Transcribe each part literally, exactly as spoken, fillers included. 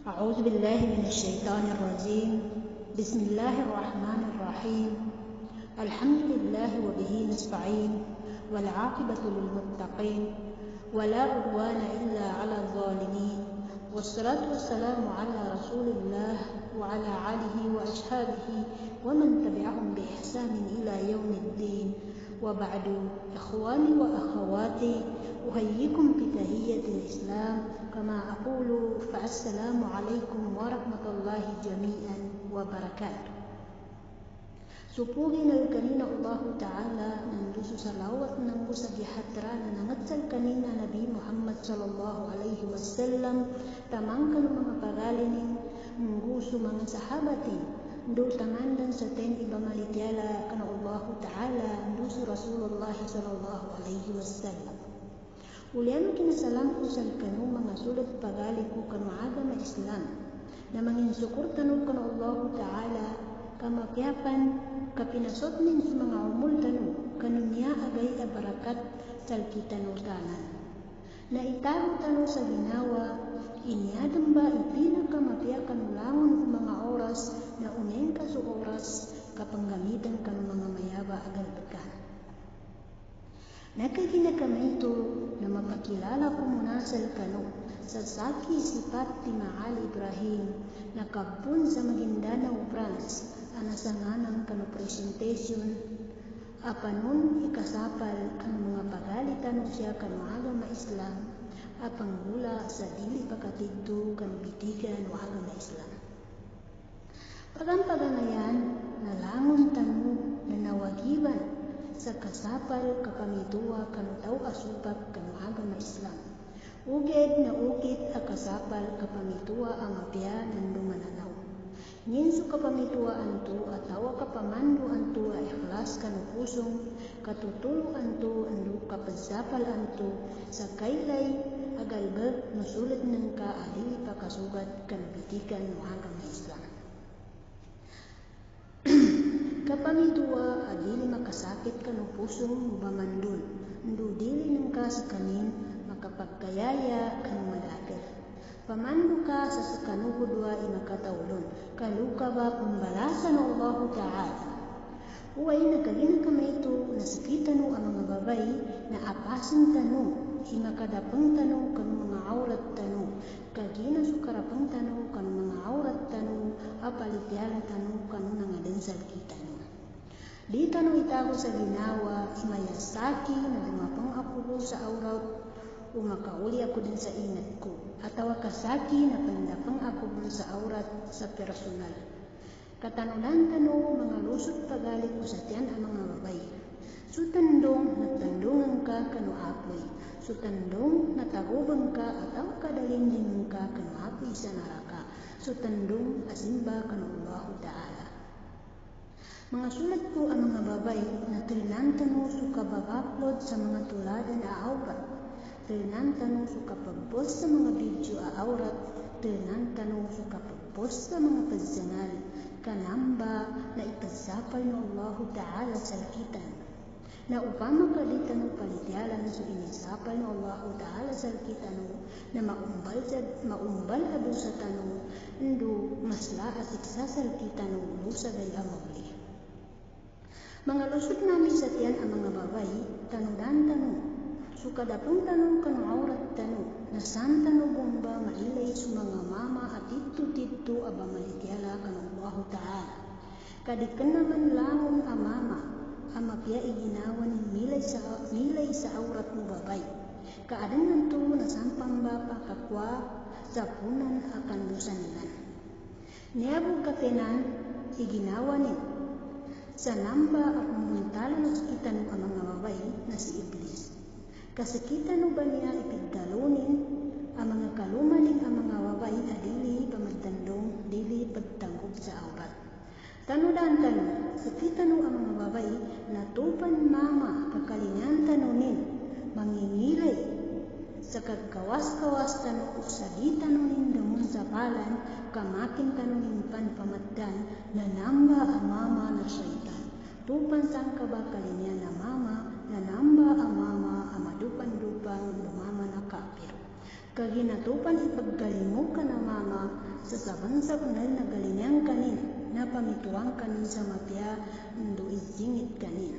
أعوذ بالله من الشيطان الرجيم. بسم الله الرحمن الرحيم. الحمد لله وبه نستعين والعاقبة للمتقين ولا عدوان إلا على الظالمين، والصلاة والسلام على رسول الله وعلى آله وأصحابه ومن تبعهم بإحسان إلى يوم الدين. وبعد، إخواني وأخواتي، أحييكم بتحية الإسلام كما أقول فالسلام عليكم ورحمة الله جميعا وبركاته. Supugi na kanina Allah Ta'ala nanduso sa lawat ng sa gihatra na nangatsal kanina Nabi Muhammad sallallahu alaihi wasallam tamang kanu mga pagalinin nguso mga sahabatin ndo tamandan sa ten iba malitiala kana Allah Ta'ala nduso Rasulullah sallallahu alaihi wasallam. Uliano kinasalam ko sa kanu mga sulat pagali ko kanu agama Islam na manginsukur tanu kanu Allah Ta'ala kamapiapan kapinasot nin sa mga umul tanu kanu niya agay abarakat sal kita tanan. Na itago tanu sa ginawa inyadam ba ipinakamapiakan ulangon ng mga oras na uneng kaso oras kapanggamitan kanu mga mayaba agal bekan. Nakaginagkamay ito na mapakilala ko muna sa kanu sa saki sifat ti Maal Ibrahim na kabun sa Maguindanao, France, anasanganang kanu presentation apanon ikasapal ang mga pagalitan siya kanu agama Islam apanggula sa dili pakatigdo kanu bitigan o agama Islam. Pagampaganayan nalangon tanu na nawagiban sa kasapal kapamituwa kanu tao asupag kanu agama Islam. Uged na ukit a kasapal kapamituwa ang apya nandu mananaw. Nginso kapamituwa anto atawa kapamandu anto a ikhlas kanu pusong katutulo anto andu kapasapal anto sa kaylay agalbag nusulit ng ka adili pakasugat kanu bitikan no agama Islam. Kapamituwa adili makasakit kanu pusong bamandun ndu dili ng ka sa kanin makapagkayaya kanu madakil. Pamandu ka sa sakanu kudua imakataulon kaluka ba pembalasan ng Allah Ta'ala. Uway nagkagina kami ito na sakitan ang mga babay na apasin tanu imakadapang tanu kanu mga aurat tanu kagina sukarapang tanu kanu mga aurat tanu apalitiala tanu kanu nangadensal kita nu. Di tanu itago sa ginawa imayasaki na dumapang ako sa aurat o makauli ako din sa ingat ko atawa kasaki na pandapang ako sa aurat sa personal. Katanunan tanu mga lusot pagali ko sa tiyan ang mga babay. Sutandong natandungan ka kanu apoy. Sutandong natagubang ka ataw kadalinding ka kanu apoy sa naraka. Sutandong asimba kanu Allah Ta'ala. Mga sulat ko ang mga babay na trinantano suka babaplod sa mga tuladan a aurat. Trinantano suka pagpost sa mga video a aurat. Trinantano suka pagpost sa mga personal kanamba na ipasapal ng Allah Ta'ala sa lakitan. Na upama kalitan ng palitialan so inisapal ng Allah Ta'ala sa lakitan na maumbal, sa, maumbal ado sa tanong ndo masla at iksa sa lakitan ng lusa gay amawli. Mga lusot namin sa tiyan ang mga babay, tanudan tanong, sukadapong tanong kanu aurat tanong, na saan tanong bomba mailay sa mga mama at tito-tito aba malitiala kanu Allah Ta'ala. Kadikan naman langon a mama, amapya iginawan milay sa, milay sa aurat mo babay. Kaadan nanto na sampang bapa kakwa sa punan akan lusanan. Niabog katenan iginawan ni sa namba at mumuntalan ng sakitan ang mga babay na si Iblis. Kasakitan no ba niya ipigdalunin ang mga kalumaning ang mga babay na dili pamadtandong dili pagtanggob sa aurat. Tanudan tanu, sakitan no ang mga babay na tupan mama kakalingan tanunin mangingilay sa kagkawas-kawas tanu sa di tanunin damun sa palan kamakin tanunin pan pamatdan na namba ang mama na syaitan. Tupan sang kabakalinyan na mama na namba ang mama ang madupan-dupan ng mama na kapir. kaginatupan ipaggalimo ka na mama sa sabansag nal na galinyang kanin na pamituang kanin sa mapya ndo izingit kanin.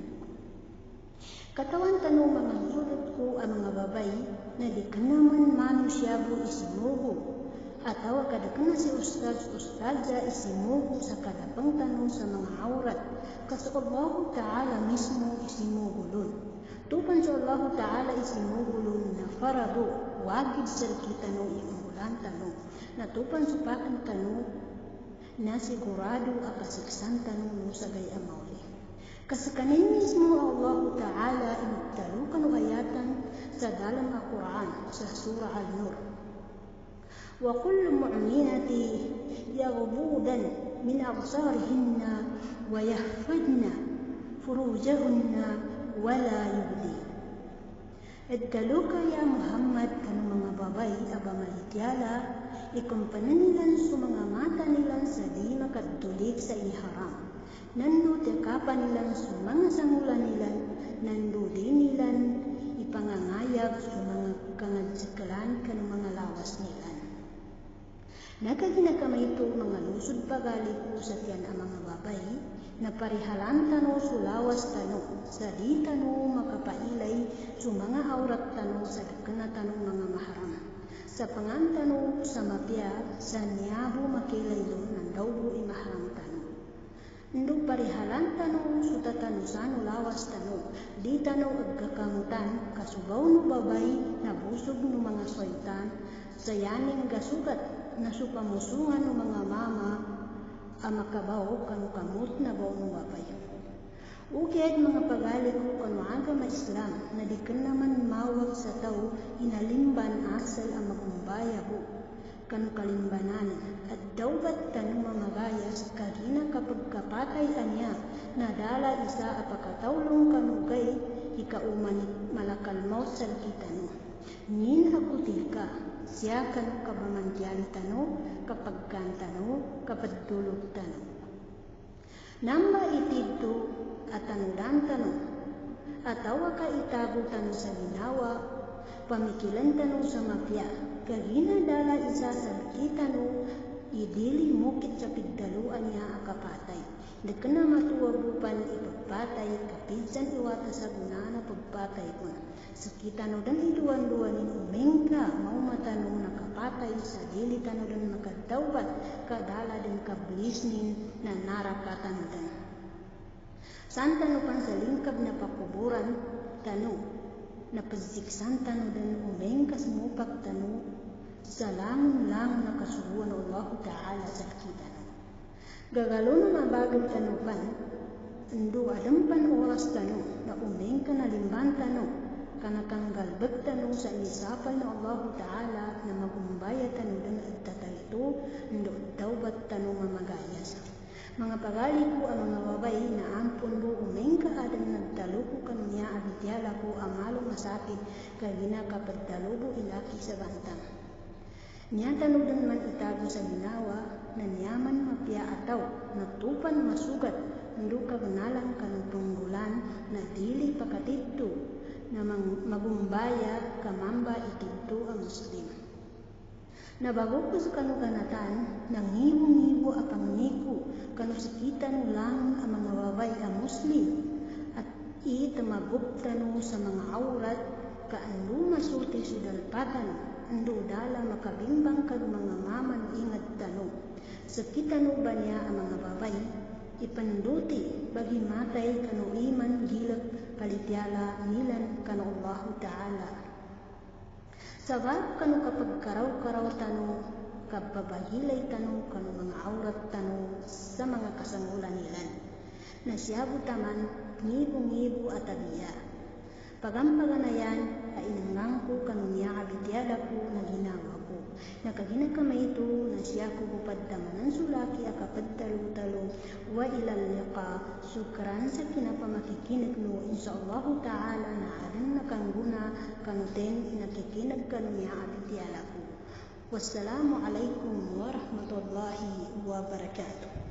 Katawan tano mga hiurot ko ang mga babay na di ka naman manusyabo isimugo atawa kadakna si ustad ustadza isimugo sa kadapang tanong sa mga aurat kasi Allah Ta'ala mismo isimugulun. Tupan sa Allah Ta'ala isimugulun na farado wagid sa kitano iumulan tano na tupan sa pakin tano na sigurado akasiksan tano no sa gayang mauli. Kasi kanin mismo Allah Ta'ala inagtalukan o ayatan sa dalam Al-Quran sa Surah Al-Nur. Wa kullu mu'minati yaghbudan min absarihinna wa yahfadna furujahunna wa la yubdi. Idtaluka ya Muhammad kan mga babay aba malityala ikumpanan nilan sa mga mata nilan sa di makatulik sa iharam. Nando tekapan nilan sa mga sangulan nilan, nando din nilan ipangangayag sa mga kangadsikalan kan mga lawas nilan. Nagkaginakamay ito mga lusod pagali ko sa tiyan ang mga babay, na parihalan tano sa lawas tano, sa di tano makapailay sa mga aurat tano sa dakana tano mga maharam. Sa pangantano sa mapya, sa niyabo makilay doon ng dawbo imaharam tano. Ndo parihalan tano suta tano sano lawas tano di tano agkakamutan kasubaw no babay na busog no mga soytan sa yaning gasugat na supamusungan no mga mama ang makabaw kanu kamut na baw no babay. Ukid mga pagali ko kanu aga ma Islam na di ka naman mawag sa tao inalimban asal ang magumbaya ho kanu kalimbanan at dawbat tanu mamagayas kagina kapag kapatay anya nadala isa apakatawlong kanugay ikauman malakal maut sa kitano nin akutil ka siya kanu kabamantyan tanu kapag kantano kapag tulog tanu namba itidto at tanudan tanu atawa ka itago tanu sa ginawa pamikilan tanu sa mapya kagina dala isa sa kita no idili mukit sa pigdaluan niya akapatay. Dekana matuwabupan ipagpatay kapidsan iwata sa guna na pagpatay ko na. Sa kita no dan iduan-duan in umengka maumata no nakapatay sa dili tano dan makadawbat kadala din kablisnin na narakatan dan. Santa no pan sa lingkab na pakuburan tano na pagsiksan tano dan umengka sumupak tano sa langon-langon na kasuruan Allah Ta'ala sa kita no. Gagalo na mabagal tano pan, ando adampan oras tano na umengka na limban tano, kanakanggalbag tano sa inisapal na Allah Ta'ala na magumbaya tano dan agtatalito, ando tawbat tano mamagayas. Mga pagali ko ang mga babay na ampun mo umengka adan nagtalo ko kanunya abityala ko amalong masakit kagina kapag talubo ilaki sa bantang. Niyatanog dan man itago sa ginawa na niyaman mapya ataw natupan masugat ndo kabanalang kanang panggulan na dili pakatidto na magumbaya kamamba itidto ang Muslim. Nabago ko sa kanuganatan nang ngibo-ngibo apang niko kanu sakita no lang ang mga babay ang Muslim at itamabog tano sa mga aurat kaandu masulti sudalpatan ando dala makabimbang kag mga maman ingat tano. Sa kitano ba niya ang mga babay, ipanduti bagi matay kanu iman gilag palityala nilan kanu Allah Ta'ala. Sabab kanu kapag karaw-karaw tano, kapabahilay tano kanu mga aurat tano sa mga kasangulan nilan. Nasyabo taman, ngibo-ngibo at abiya. Pagampaganayan, ay inangang ko kanunya abityala ko na ginawa ko. Nakaginakamay ito na siya ko bupaddaman ng sulaki akapadtalo-talo wa ilal liqa sukran sa kinapamakikinag no inshallah ta'ala na adan nakangguna kanuten inakikinag kanunya abityala ko. Wassalamu alaikum warahmatullahi wabarakatuh.